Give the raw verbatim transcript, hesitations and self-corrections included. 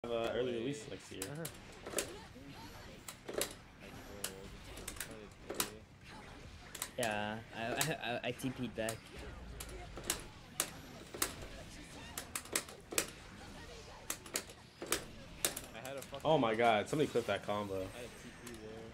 uh, early release next year. Uh-huh. Yeah, I I, I T P'd back. I had a fucking Oh my god, somebody clip that combo. I had